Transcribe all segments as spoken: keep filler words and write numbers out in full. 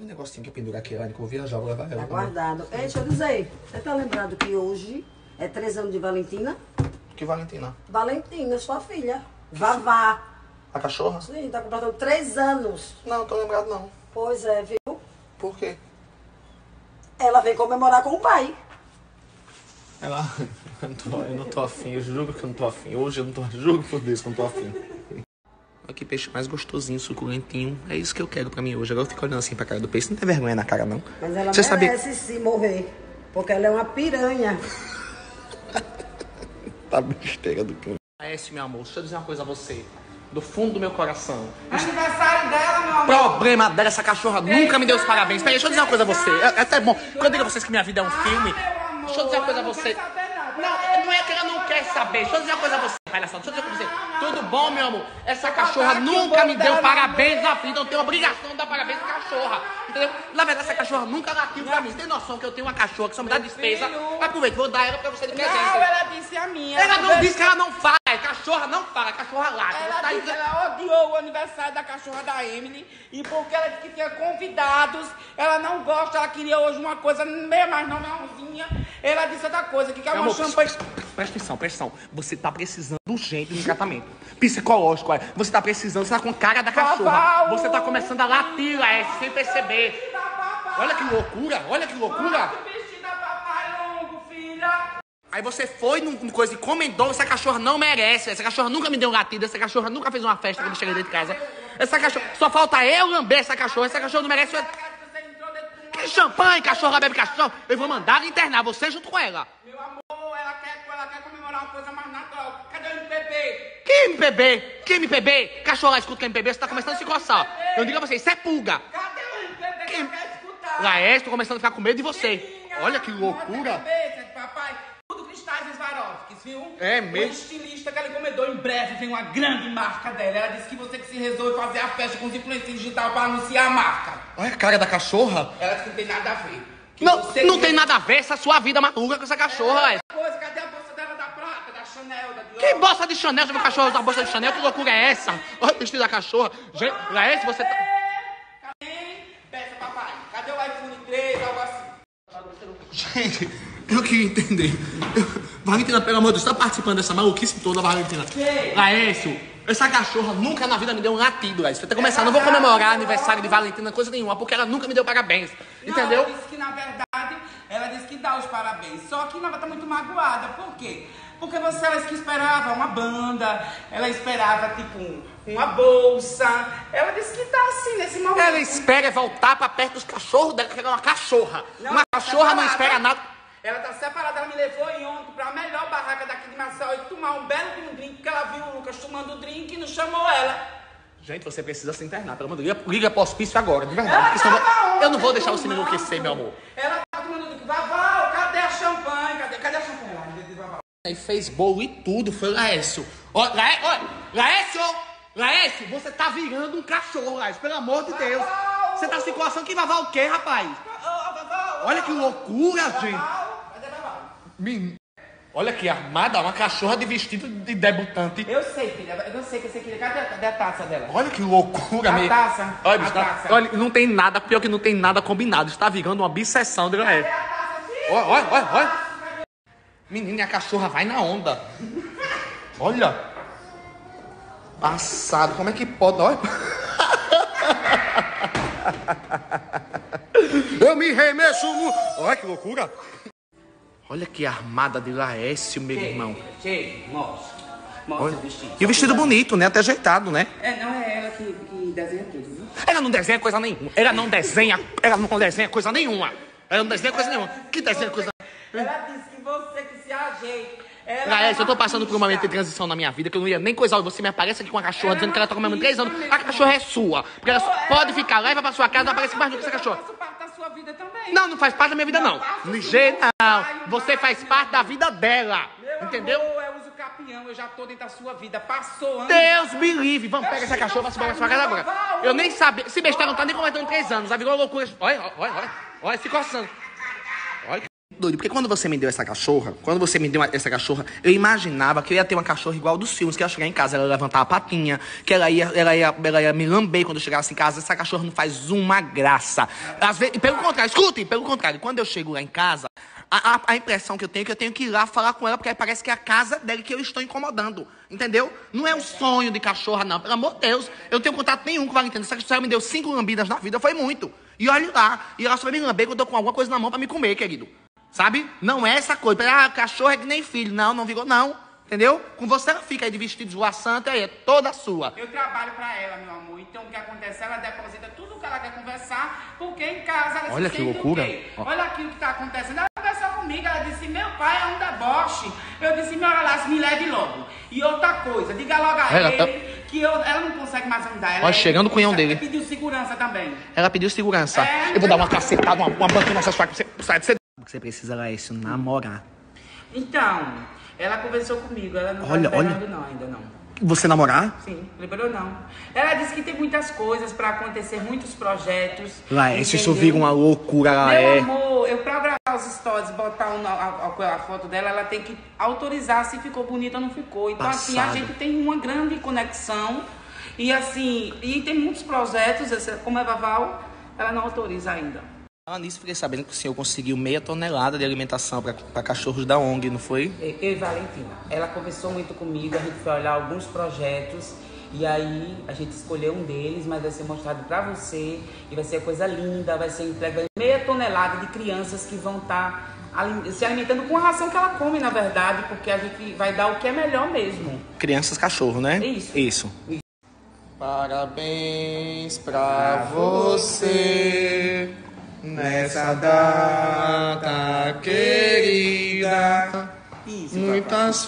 Um negocinho que eu pendurar aqui, Elaine, que eu vou viajar, vou levar ela. Tá guardado. Ei, deixa eu dizer, você tá lembrado que hoje é três anos de Valentina? Que Valentina? Valentina, sua filha. Vavá. A cachorra? Sim, tá completando três anos. Não, tô lembrado não. Pois é, viu? Por quê? Ela veio comemorar com o pai. Ela... Eu não, tô, eu não tô afim, eu juro que eu não tô afim. Hoje eu não tô... Juro por Deus que eu não tô afim. Olha que peixe mais gostosinho, suculentinho. É isso que eu quero pra mim hoje. Agora eu fico olhando assim pra cara do peixe. Não tem vergonha na cara, não. Mas ela Você merece sabia... se morrer. Porque ela é uma piranha. Tá besteira do que... É esse, meu amor. Deixa eu dizer uma coisa a você. Do fundo do meu coração. Aniversário dela, meu amor. Problema dela, essa cachorra nunca me deu os parabéns. Peraí, deixa eu dizer uma coisa a você. É, é até bom. Quando eu digo a vocês que minha vida é um filme... Deixa eu dizer uma coisa a você. Não, não é que ela não quer saber. Deixa eu dizer uma coisa a você, palhaçada. Deixa eu dizer uma coisa a você. Tudo bom, meu amor? Essa cachorra nunca me deu parabéns na vida. Eu tenho obrigação de dar parabéns pra cachorra. Entendeu? Na verdade, essa cachorra nunca latiu pra mim. Você tem noção que eu tenho uma cachorra que só me dá despesa? Aproveita, vou dar ela pra você de presente. Não, ela disse a minha. Ela não disse que ela não fala. Cachorra não fala, cachorra late. Ela Tá disse que ela odiou o aniversário da cachorra da Emily. E porque ela disse que tinha convidados, ela não gosta, ela queria hoje uma coisa meio mais normalzinha. Ela disse outra coisa, que quer uma amor, champanhe. Presta atenção, presta atenção. Você tá precisando urgente de um tratamento psicológico. Olha. Você tá precisando, você tá com cara da cachorra. Babau. Você tá começando a latir, é, sem perceber. Olha que loucura, olha que loucura. Vestida papai longo, filha. Aí você foi num coisa e encomendou, essa cachorra não merece. Essa cachorra nunca me deu um latido, essa cachorra nunca fez uma festa quando eu cheguei dentro de casa. Essa cachorra, só falta eu lamber essa cachorra, essa cachorra não merece. Que champanhe, cachorra bebe cachorro. Eu vou mandar ela internar, você junto com ela. Meu amor, ela quer, ela quer comemorar uma coisa mais natural. Cadê o M P B? Que M P B? Que M P B? Cachorra escuta que M P B, você tá começando a se coçar. Eu digo a você, isso é pulga. Cadê o M P B que ela quer escutar? Laércio, tô começando a ficar com medo de você. Olha que loucura. Cabeça de papai. Tudo Cristais Swarovskis, viu? É mesmo? O estilista que ela encomendou em breve vem uma grande marca dela. Ela disse que você que se resolve fazer a festa com os influencers digitais para anunciar a marca. Olha a cara da cachorra. Ela disse que não tem nada a ver. Que Não, você não que- tem nada a ver essa sua vida maluca com essa cachorra, Laércio. Coisa, cadê a bolsa dela da prata, da Chanel, da Dior? Que bolsa de Chanel? Você viu o cachorro usar bolsa de Chanel? Que loucura é essa? Olha o vestido da cachorra. Gente, Laércio, você tá... Cadê? Peça, papai. Cadê o iPhone três, algo assim? Gente, eu queria entender. Eu... Valentina, pelo amor de Deus, você tá participando dessa maluquice toda, Valentina? Sim. Laércio, essa cachorra nunca na vida me deu um latido, Laércio. Você tá começando, não vou comemorar aniversário de Valentina, coisa nenhuma, porque ela nunca me deu parabéns. Entendeu? Não, ela disse que, na verdade, ela disse que dá os parabéns. Só que ela tá muito magoada. Por quê? Porque você, ela disse que esperava uma banda, ela esperava, tipo, um, uma bolsa. Ela disse que tá assim, nesse momento. Ela espera voltar pra perto dos cachorros dela, que ela é uma cachorra. Não, uma tá cachorra não separada. espera nada. Ela tá separada, ela me levou em ontem pra melhor barraca daqui de Maceió e tomar um belo de um drink, porque ela viu o Lucas tomando drink e não chamou ela. Gente, você precisa se internar, pelo amor de Deus. Liga, liga pro hospício agora, de verdade. Porque senão eu, eu não vou deixar você me enlouquecer, meu amor. Ela tá tomando drink. Vaval, cadê a champanhe? Cadê, cadê a champanhe lá? De Vaval? Aí fez bolo e tudo, foi Laércio. Ó, Laércio, ó, Laércio, Laércio, você tá virando um cachorro, Laércio, pelo amor de Deus. Você tá se coçando que vavar o quê, rapaz? Ô, Vaval! Olha que loucura, gente. Vaval, cadê Vaval? Men- Olha que armada, uma cachorra de vestido de debutante. Eu sei, filha, eu sei que você queria. Cadê, cadê a taça dela? Olha que loucura, A mesmo. taça, Olha, a bicho, tá- taça. olha, não tem nada, pior que não tem nada combinado. Está virando uma obsessão de Laércio. Cadê a taça, filha? Olha, olha, olha, olha. Menina, a cachorra vai na onda. Olha. Passado, como é que pode? Olha. Eu me remesso no... Olha que loucura. Olha que armada de Laércio, meu irmão. Chega, mostra. Mostra Olha. o vestido. E o vestido bonito, né? Até ajeitado, né? É, não é ela que, que desenha tudo, viu? Ela não desenha coisa nenhuma. Ela não desenha... Ela não desenha coisa nenhuma. Ela não desenha coisa nenhuma. Que desenha coisa... Ela disse que você que se ajeita. Ela Laércio, é eu tô passando por um momento de artista. transição na minha vida que eu não ia nem coisar. Você me aparece aqui com a cachorra dizendo que ela tá comendo três anos. A cachorra é sua. Porque ela só pode ficar, leva pra sua casa, não aparece mais do que essa cachorra. Eu faço parte da sua vida também. Não, não faz parte da minha vida, não. faço De sim, jeito você não. vai, Você vai, faz parte da vida dela. Meu Entendeu? amor, eu uso capião, eu já tô dentro da sua vida. Passou anos. Deus me livre. Vamos pegar essa cachorra, vamos embora pra sua casa agora. Eu nem sabia. Esse besteira não tá nem completando três anos. Já virou loucura. Olha, olha, olha. Olha, se coçando. Olha. Doido, porque quando você me deu essa cachorra, quando você me deu essa cachorra, eu imaginava que eu ia ter uma cachorra igual dos filmes, que eu ia chegar em casa, ela ia levantar a patinha, que ela ia, ela ia, ela ia me lamber quando eu chegasse em casa. Essa cachorra não faz uma graça. Às vezes, pelo contrário, escutem, pelo contrário, quando eu chego lá em casa, a, a, a impressão que eu tenho é que eu tenho que ir lá falar com ela, porque aí parece que é a casa dela que eu estou incomodando, entendeu? Não é um sonho de cachorra, não, pelo amor de Deus. Eu não tenho contato nenhum com o Valentina. Essa cachorra me deu cinco lambidas na vida, foi muito. E olha lá, e ela só vai me lamber quando eu tô com alguma coisa na mão pra me comer, querido. Sabe? Não é essa coisa. Ah, cachorro é que nem filho. Não, não virou, não. Entendeu? Com você ela fica aí de vestido esvoaçante, aí é toda sua. Eu trabalho pra ela, meu amor. Então o que acontece? Ela deposita tudo o que ela quer conversar, porque em casa ela Olha se que sente loucura. o quê? Olha aqui o que tá acontecendo. Ela conversou comigo, ela disse, meu pai é um deboche. Eu disse, meu Laço, me leve logo. E outra coisa, diga logo a Ela- ele que eu, ela não consegue mais andar. Ela Olha, chegando o cunhão dele. Ela pediu segurança também. Ela pediu segurança. É, eu vou dar uma cacetada, uma, uma banca nessas facas pra você. Sai de você. O que você precisa lá é isso, namorar. Então, ela conversou comigo, ela não Olha, tá olha. liberando não, ainda não. Você namorar? Sim, liberou não. Ela disse que tem muitas coisas pra acontecer, muitos projetos. Lá é, se isso entendeu? vira uma loucura, lá Meu é. amor, eu pra gravar os stories, botar um- a, a- a foto dela, ela tem que autorizar se ficou bonita ou não ficou. Então, assim, a Passado. gente tem uma grande conexão. E assim, e tem muitos projetos, essa- como é Vaval, ela não autoriza ainda. Falando nisso, fiquei sabendo que o senhor conseguiu meia tonelada de alimentação para cachorros da O N G, não foi? Eu e Valentina, ela conversou muito comigo, a gente foi olhar alguns projetos e aí a gente escolheu um deles, mas vai ser mostrado pra você e vai ser coisa linda, vai ser entregue meia tonelada de crianças que vão estar se alimentando com a ração que ela come, na verdade, porque a gente vai dar o que é melhor mesmo. Crianças cachorro, né? Isso. Isso. Parabéns pra você nessa data querida. Isso, Muitas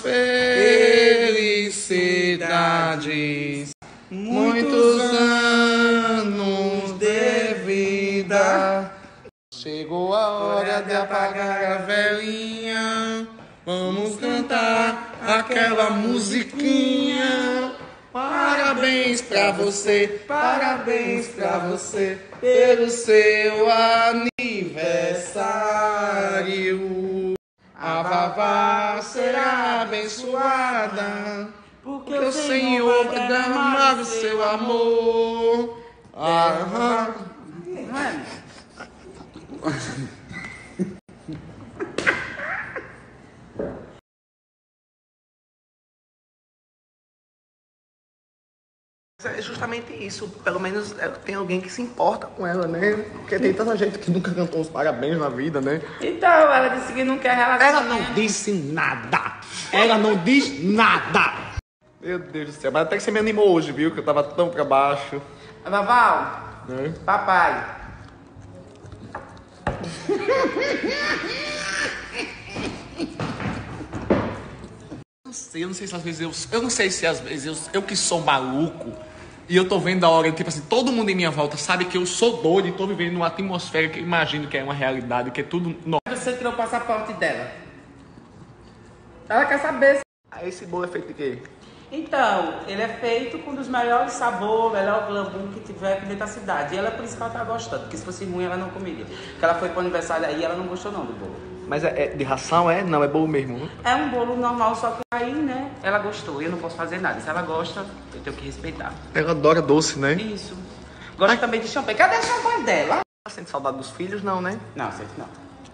felicidades, muitos anos de vida. Chegou a hora de apagar a velinha. Vamos cantar aquela musiquinha. Parabéns pra você, parabéns pra você pelo seu aniversário. A Vavá será abençoada, porque o Senhor vai derramar o seu amor. Aham. É justamente isso, pelo menos é, tem alguém que se importa com ela, né? Porque tem tanta gente que nunca cantou os parabéns na vida, né? Então, ela disse que não quer relacionamento. Ela não disse nada. Ela não diz nada. Meu Deus do céu, mas até que você me animou hoje, viu? Que eu tava tão pra baixo. Vaval, Né? papai. Eu não sei, eu não sei se às vezes eu... Eu não sei se às vezes eu, eu que sou maluco e eu tô vendo a hora, tipo assim, todo mundo em minha volta sabe que eu sou doido e tô vivendo numa atmosfera que eu imagino que é uma realidade, que é tudo... No... Você tirou o passaporte dela. Ela quer saber. Aí esse bolo é feito de quê? Então, ele é feito com um dos melhores sabores, melhor glamour que tiver aqui dentro da cidade. E ela é por isso que ela tá gostando, porque se fosse ruim ela não comeria. Porque ela foi pro aniversário aí e ela não gostou não do bolo. Mas é, é de ração, é? Não, é bolo mesmo. É um bolo normal, só que aí, né, ela gostou. Eu não posso fazer nada. Se ela gosta, eu tenho que respeitar. Ela adora doce, né? Isso. Gosta também de champanhe. Cadê a champanhe dela? Tá sente saudade dos filhos, não, né? Não, sempre não.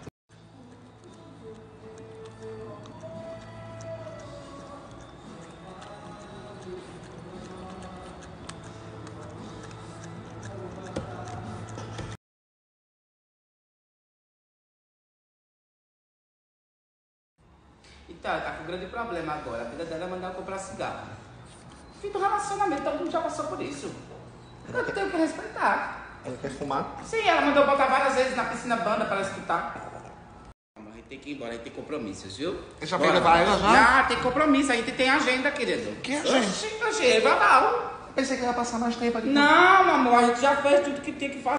Então, ela tá com um grande problema agora. A vida dela é mandar eu comprar cigarro. Fim do relacionamento, todo mundo já passou por isso. Eu tenho que respeitar. Ela quer fumar? Sim, ela mandou botar várias vezes na piscina banda para ela escutar. A gente tem que ir embora, a gente tem compromissos, viu? Você já Bora. vai levar ela já? Já, tem compromisso, a gente tem agenda, querido. Que agenda? Oxi, oxi, vai lá. Pensei que ia passar mais tempo aqui. Não, amor, a gente já fez tudo que tinha que fazer.